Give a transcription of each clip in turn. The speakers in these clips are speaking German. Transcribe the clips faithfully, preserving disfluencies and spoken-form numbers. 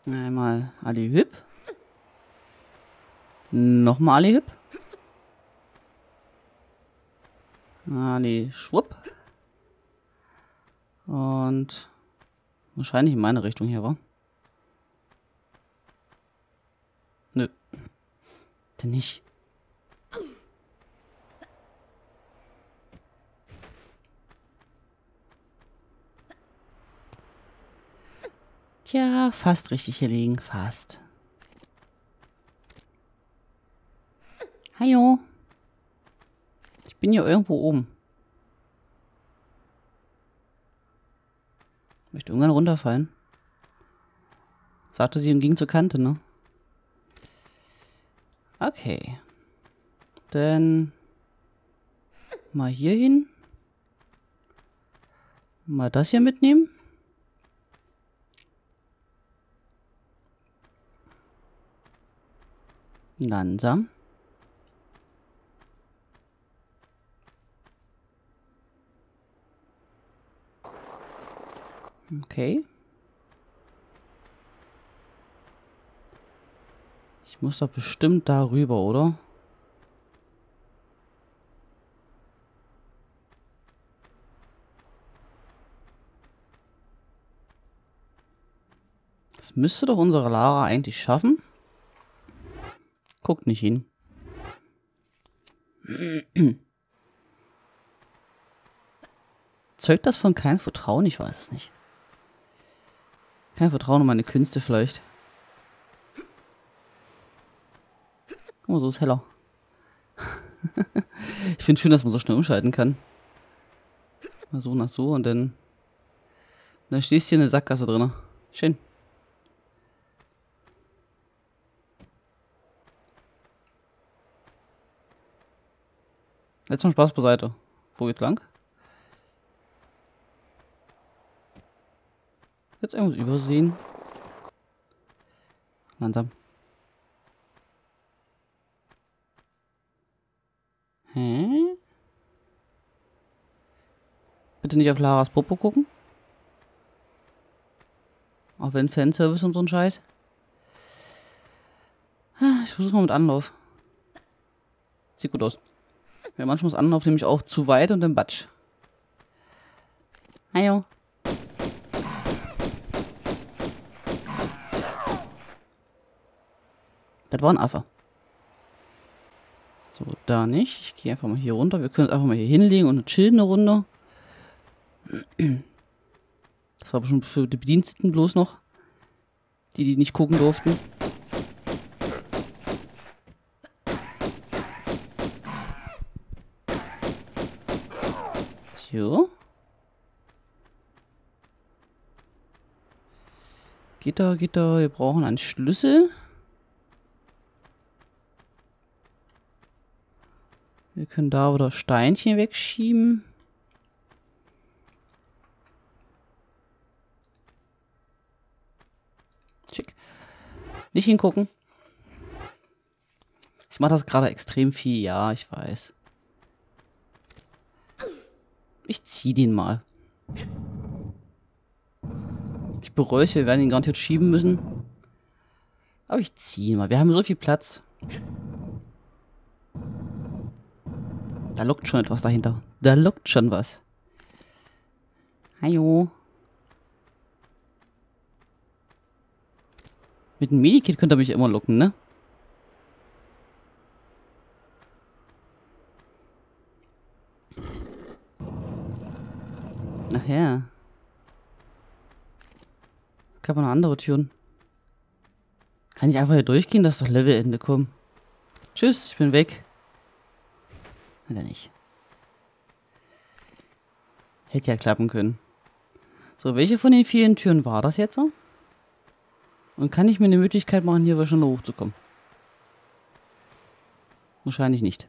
Einmal Ali Hüb. Nochmal Ali Hüb. Ali Schwupp. Und wahrscheinlich in meine Richtung hier, wa? Nö. Denn nicht. Tja, fast richtig hier liegen. Fast. Hallo. Ich bin hier irgendwo oben. Ich möchte irgendwann runterfallen. Sagte sie und ging zur Kante, ne? Okay. Dann mal hier hin. Mal das hier mitnehmen. Langsam. Okay. Ich muss doch bestimmt da rüber, oder? Das müsste doch unsere Lara eigentlich schaffen. Guckt nicht hin. Zeugt das von kein Vertrauen? Ich weiß es nicht. Kein Vertrauen in meine Künste vielleicht. Guck mal, so ist heller. Ich finde schön, dass man so schnell umschalten kann. Mal so nach so und dann... Dann stehst du hier in der Sackgasse drin. Schön. Jetzt mal Spaß beiseite. Wo geht's lang? Jetzt irgendwas übersehen. Langsam. Hä? Bitte nicht auf Laras Popo gucken. Auch wenn Fanservice und so ein Scheiß. Ich versuche mal mit Anlauf. Sieht gut aus. Ja, manchmal ist Anlauf nämlich auch zu weit und dann Batsch. Hallo. Das war ein Affe. So, da nicht. Ich gehe einfach mal hier runter. Wir können uns einfach mal hier hinlegen und chillen eine Runde. Das war bestimmt für die Bediensteten bloß noch. Die, die nicht gucken durften. So. Gitter, Gitter. Wir brauchen einen Schlüssel. Wir können da oder Steinchen wegschieben. Schick. Nicht hingucken. Ich mache das gerade extrem viel. Ja, ich weiß. Ich zieh den mal. Ich bereue es, wir werden ihn garantiert schieben müssen. Aber ich ziehe ihn mal. Wir haben so viel Platz. Da lockt schon etwas dahinter. Da lockt schon was. Hallo. Mit dem Medikit könnt ihr mich immer locken, ne? Ach ja. Kann man noch andere Türen. Kann ich einfach hier durchgehen, dass doch Levelende kommen. Tschüss, ich bin weg. Hat er nicht. Hätte ja klappen können. So, welche von den vielen Türen war das jetzt so? Und kann ich mir eine Möglichkeit machen, hier schon hochzukommen? Wahrscheinlich nicht.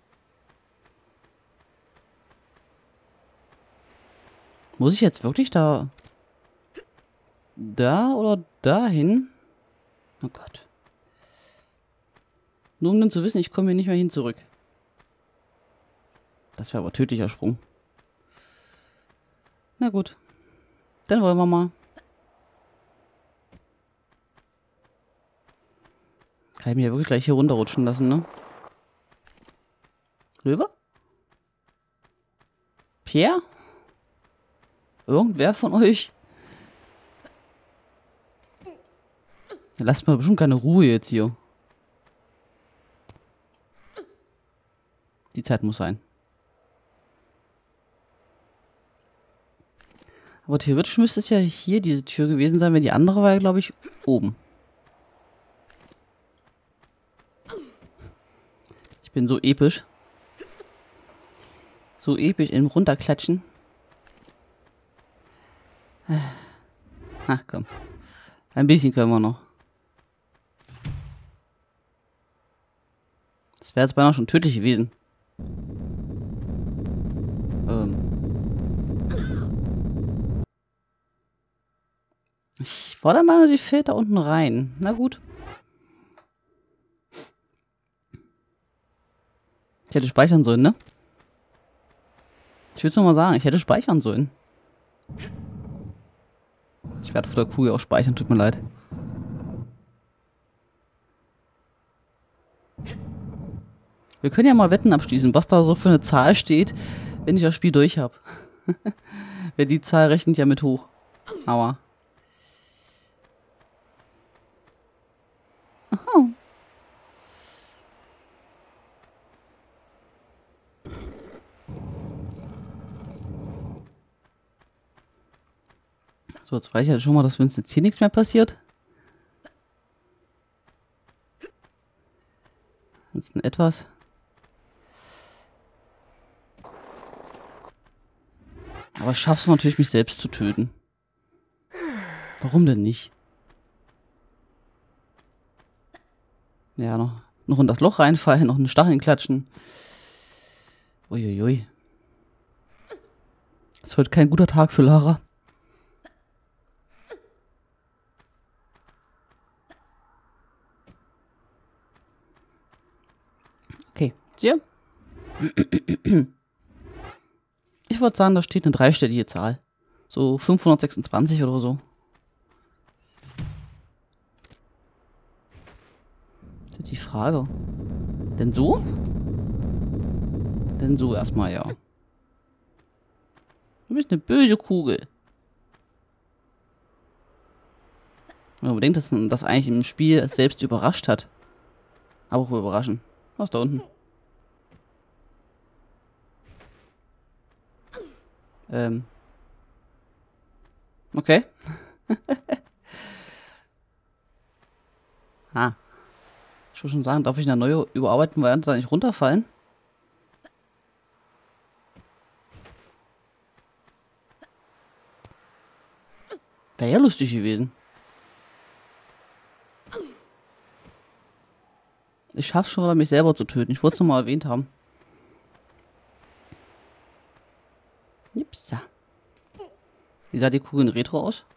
Muss ich jetzt wirklich da... Da oder dahin? Oh Gott. Nur um dann zu wissen, ich komme hier nicht mehr hin zurück. Das wäre aber tödlicher Sprung. Na gut. Dann wollen wir mal. Kann ich mich ja wirklich gleich hier runterrutschen lassen, ne? Löwe? Pierre? Irgendwer von euch? Lasst mal bestimmt keine Ruhe jetzt hier. Die Zeit muss sein. Aber theoretisch müsste es ja hier diese Tür gewesen sein, wenn die andere war ja, glaube ich, oben. Ich bin so episch. So episch im Runterklatschen. Ach komm. Ein bisschen können wir noch. Das wäre jetzt beinahe schon tödlich gewesen. Ähm. Ich war der Meinung, die fällt da unten rein. Na gut. Ich hätte speichern sollen, ne? Ich würde es nochmal sagen, ich hätte speichern sollen. Ich werde vor der Kuh ja auch speichern, tut mir leid. Wir können ja mal Wetten abschließen, was da so für eine Zahl steht, wenn ich das Spiel durch habe. Wer die Zahl rechnet ja mit hoch. Aua. Aha. So, jetzt weiß ich ja schon mal, dass uns jetzt hier nichts mehr passiert. Jetzt etwas. Aber ich schaff's natürlich, mich selbst zu töten. Warum denn nicht? Ja, noch, noch in das Loch reinfallen, noch einen Stacheln klatschen. Uiuiui. Ist heute kein guter Tag für Lara. Okay, hier. Ich würde sagen, da steht eine dreistellige Zahl. So fünfhundertsechsundzwanzig oder so. Das ist die Frage. Denn so? Denn so erstmal, ja. Du bist eine böse Kugel. Man bedenkt, dass das eigentlich im Spiel selbst überrascht hat. Aber auch überraschen. Was ist da unten? Ähm. Okay. ah. Ich würde schon sagen, darf ich eine neue überarbeitete Variante da nicht runterfallen? Wäre ja lustig gewesen. Ich schaff's schon wieder, mich selber zu töten. Ich wollte es nochmal erwähnt haben. Jipsa. Wie sah die Kugel in Retro aus?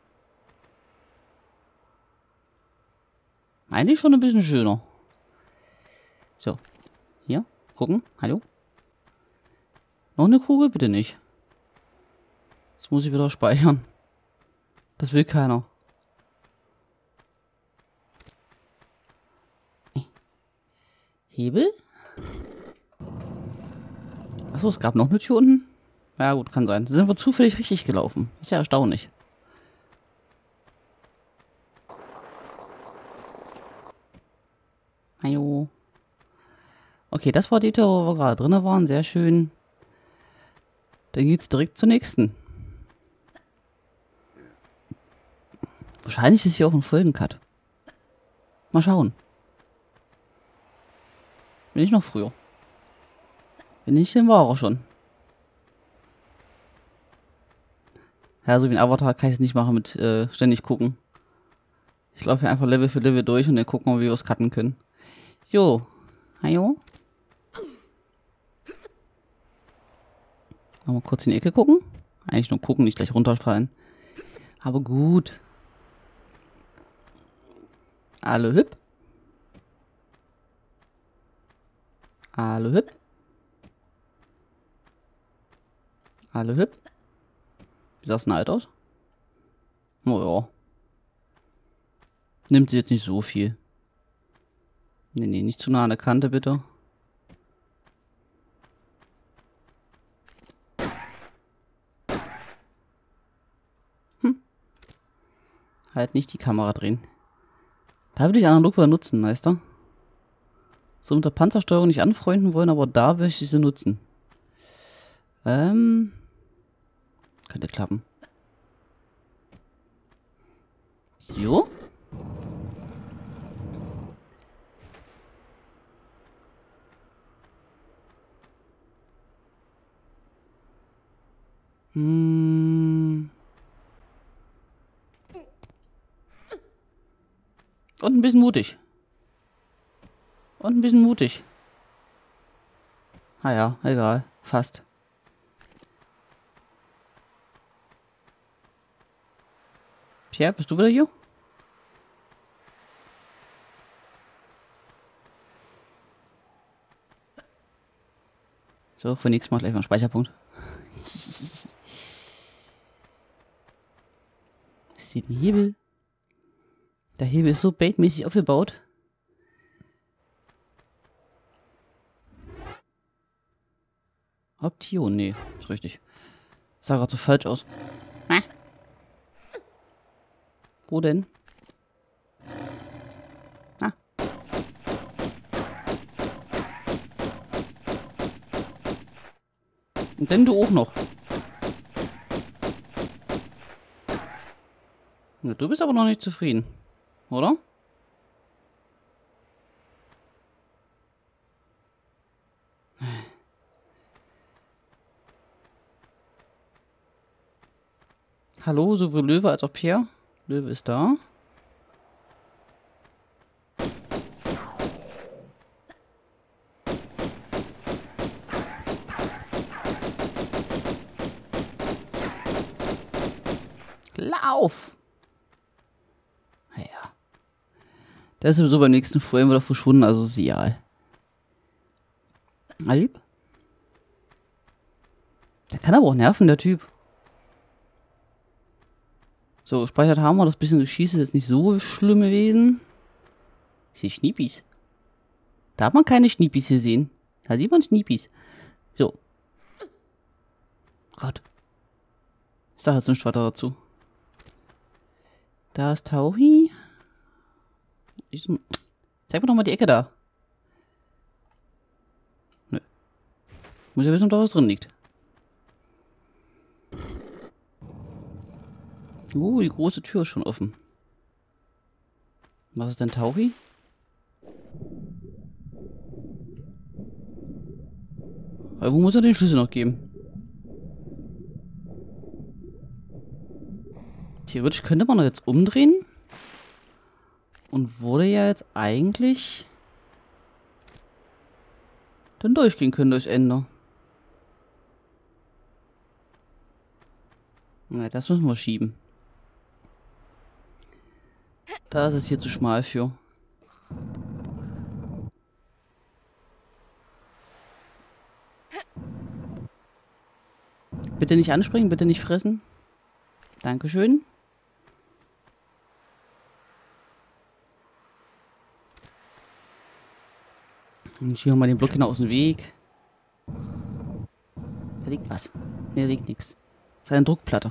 Eigentlich schon ein bisschen schöner. So. Hier. Gucken. Hallo. Noch eine Kugel? Bitte nicht. Das muss ich wieder speichern. Das will keiner. Hebel? Achso, es gab noch eine Tür unten. Ja gut, kann sein. Da sind wir zufällig richtig gelaufen. Ist ja erstaunlich. Hallo. Okay, das war die Tür, wo wir gerade drin waren. Sehr schön. Dann geht's direkt zur nächsten. Wahrscheinlich ist hier auch ein Folgencut. Mal schauen. Bin ich noch früher. Bin ich denn war er schon. Ja, so wie ein Avatar kann ich es nicht machen mit äh, ständig gucken. Ich laufe hier einfach Level für Level durch und dann gucken wir, wie wir es cutten können. Jo. Hallo? Nochmal kurz in die Ecke gucken. Eigentlich nur gucken, nicht gleich runterfallen. Aber gut. Alle hüpp. Alle hüpp. Alle hüpp. Wie sah es denn alt aus? Oh ja. Nimmt sie jetzt nicht so viel. Nee, nee, nicht zu nah an der Kante, bitte. Hm. Halt nicht die Kamera drehen. Da würde ich analog wieder nutzen, weißt du? So unter Panzersteuerung nicht anfreunden wollen, aber da würde ich sie nutzen. Ähm. Könnte klappen. So. Hm. Und ein bisschen mutig. Und ein bisschen mutig. Ah ja, egal. Fast. Pierre, bist du wieder hier? So, für nächstes Mal gleich mal einen Speicherpunkt. Ist hier ein Hebel? Der Hebel ist so baitmäßig aufgebaut. Option, nee, ist richtig. Sah gerade so falsch aus. Ah. Wo denn? Ah. Und denn du auch noch. Na, du bist aber noch nicht zufrieden, oder? Hallo, sowohl Löwe als auch Pierre. Löwe ist da. Lauf! Naja. Der ist sowieso beim nächsten Frame wieder verschwunden, also ist egal. Na lieb? Der kann aber auch nerven, der Typ. So, gespeichert haben wir. Das bisschen Geschieße ist jetzt nicht so schlimm gewesen. Ich sehe Schniepis. Da hat man keine Schniepis gesehen. Da sieht man Schniepis. So. Gott. Ich sag jetzt nichts weiter dazu. Da ist Tauchi. Ich, zeig mir doch mal die Ecke da. Nö. Muss ja wissen, ob da was drin liegt. Uh, die große Tür ist schon offen. Was ist denn Tauchi? Aber wo muss er den Schlüssel noch geben? Theoretisch könnte man doch jetzt umdrehen. Und wurde ja jetzt eigentlich dann durchgehen können durchs Ende. Na, das müssen wir schieben. Da ist es hier zu schmal für. Bitte nicht anspringen, bitte nicht fressen. Dankeschön. Und schieben wir mal den Block hin aus dem Weg. Da liegt was. Ne, da liegt nichts. Das ist eine Druckplatte.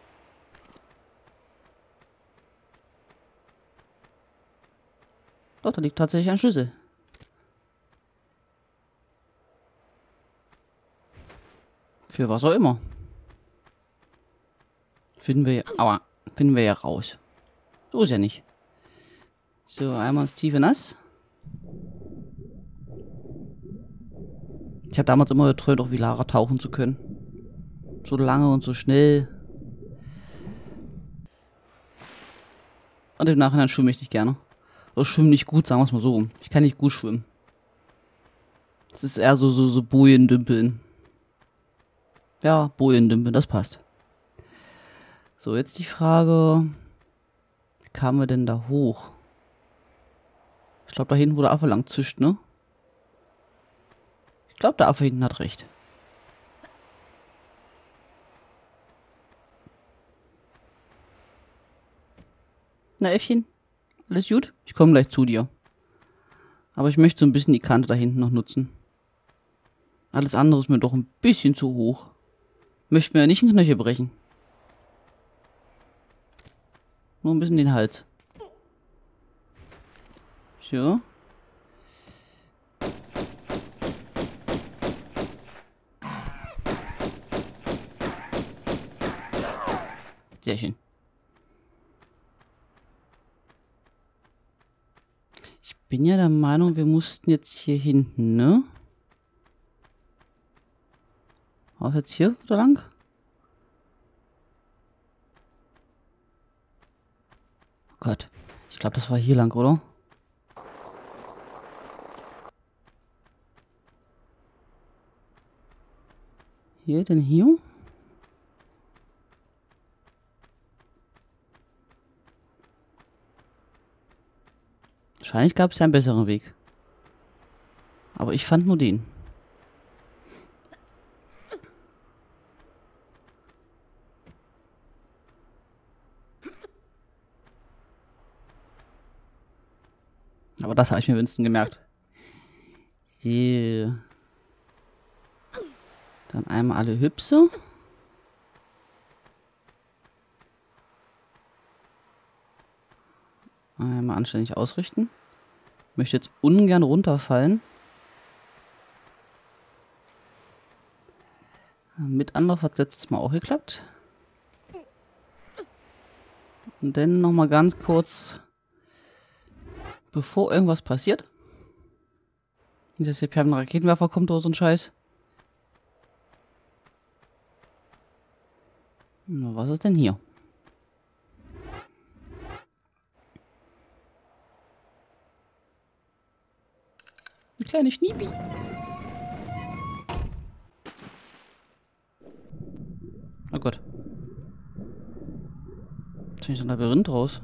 Doch, da liegt tatsächlich ein Schlüssel. Für was auch immer. Finden wir ja. Aua. Finden wir ja raus. So ist ja nicht. So, einmal ins tiefe Nass. Ich habe damals immer geträumt, auch wie Lara tauchen zu können. So lange und so schnell. Und im Nachhinein schwimme ich nicht gerne. Oder schwimme nicht gut, sagen wir es mal so rum. Ich kann nicht gut schwimmen. Das ist eher so, so, so Bojen-Dümpeln. Ja, Bojen-Dümpeln, das passt. So, jetzt die Frage. Wie kamen wir denn da hoch? Ich glaube, da hinten, wo der Affe lang zischt, ne? Ich glaube, der Affe hinten hat recht. Na, Äffchen? Alles gut? Ich komme gleich zu dir. Aber ich möchte so ein bisschen die Kante da hinten noch nutzen. Alles andere ist mir doch ein bisschen zu hoch. Möchte mir ja nicht einen Knöchel brechen. Nur ein bisschen den Hals. So. Sehr schön. Ich bin ja der Meinung, wir mussten jetzt hier hinten, ne? Auch jetzt hier oder lang? Oh Gott. Ich glaube, das war hier lang, oder? Hier, denn hier? Wahrscheinlich gab es ja einen besseren Weg. Aber ich fand nur den. Aber das habe ich mir wenigstens gemerkt. So. Dann einmal alle Hüpse. Einmal anständig ausrichten. Möchte jetzt ungern runterfallen. Mit Anlauf hat es letztes Mal auch geklappt. Und dann nochmal ganz kurz, bevor irgendwas passiert. Nicht, dass hier per ein Raketenwerfer kommt oder so ein Scheiß. Na, was ist denn hier? Ein kleiner Schniepi. Oh Gott. Jetzt bin ich so ein Labyrinth raus.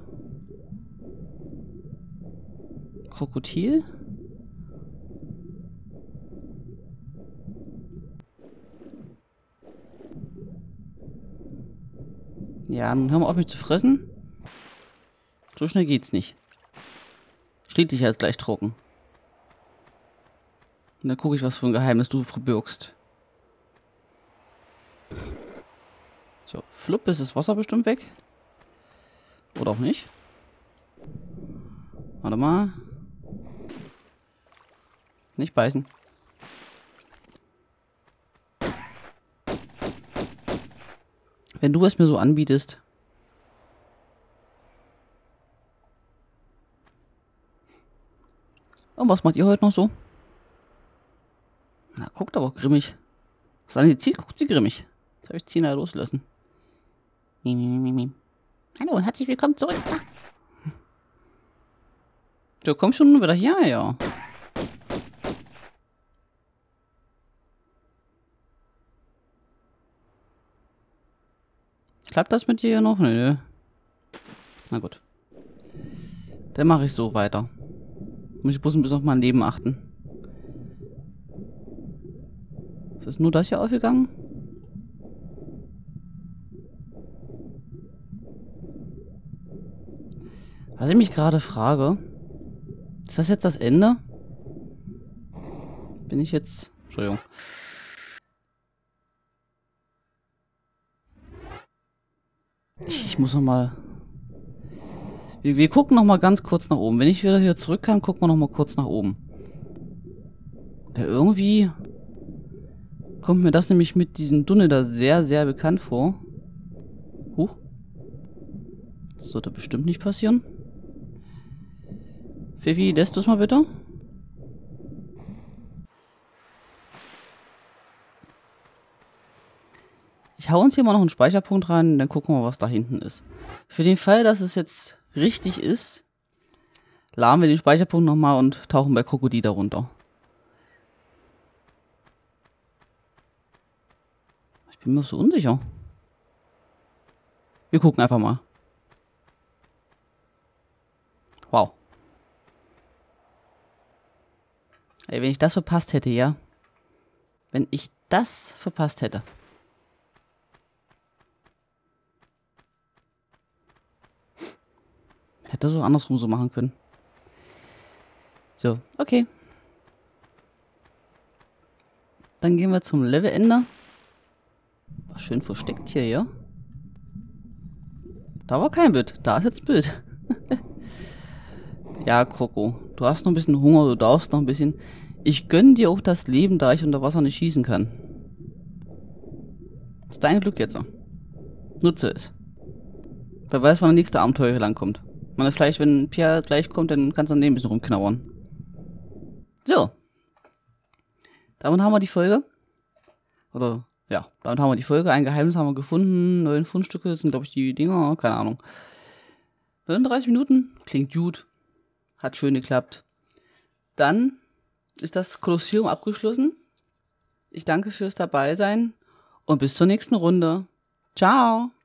Krokodil? Ja, dann hör mal auf mich zu fressen. So schnell geht's nicht. Ich leg dich jetzt gleich trocken. Und dann gucke ich, was für ein Geheimnis du verbirgst. So, flupp, ist das Wasser bestimmt weg. Oder auch nicht. Warte mal. Nicht beißen. Wenn du es mir so anbietest. Und was macht ihr heute noch so? Na, guckt aber grimmig. Was an sie zieht, guckt sie grimmig. Jetzt habe ich Zina loslassen. Hallo und herzlich willkommen zurück. Ah. Du kommst schon wieder her, ja. Klappt das mit dir noch? Nö. Na gut. Dann mache ich so weiter. Muss ich bloß ein bisschen auf mein Leben achten. Ist das nur das hier aufgegangen? Was ich mich gerade frage, ist das jetzt das Ende? Bin ich jetzt... Entschuldigung. Ich, ich muss noch mal... Wir, wir gucken noch mal ganz kurz nach oben. Wenn ich wieder hier zurück kann, gucken wir noch mal kurz nach oben. Ja, irgendwie kommt mir das nämlich mit diesem Tunnel da sehr, sehr bekannt vor. Huch. Das sollte bestimmt nicht passieren. Pfiffi, lässt du es mal bitte? Ich hau uns hier mal noch einen Speicherpunkt rein, dann gucken wir, was da hinten ist. Für den Fall, dass es jetzt richtig ist, laden wir den Speicherpunkt nochmal und tauchen bei Krokodil darunter. Ich bin mir so unsicher. Wir gucken einfach mal. Wow. Ey, wenn ich das verpasst hätte, ja. Wenn ich das verpasst hätte. Hätte so andersrum so machen können. So, okay. Dann gehen wir zum Levelende. War schön versteckt hier, ja? Da war kein Bild. Da ist jetzt ein Bild. Ja, Kroko. Du hast noch ein bisschen Hunger, du darfst noch ein bisschen. Ich gönn dir auch das Leben, da ich unter Wasser nicht schießen kann. Das ist dein Glück jetzt. Nutze es. Wer weiß, wann der nächste Abenteuer hier langkommt. Man, vielleicht, wenn Pierre gleich kommt, dann kannst du daneben ein bisschen rumknabbern. So. Damit haben wir die Folge. Oder, ja, damit haben wir die Folge. Ein Geheimnis haben wir gefunden. Neun Fundstücke sind, glaube ich, die Dinger. Keine Ahnung. neununddreißig Minuten. Klingt gut. Hat schön geklappt. Dann ist das Kolosseum abgeschlossen. Ich danke fürs Dabeisein und bis zur nächsten Runde. Ciao!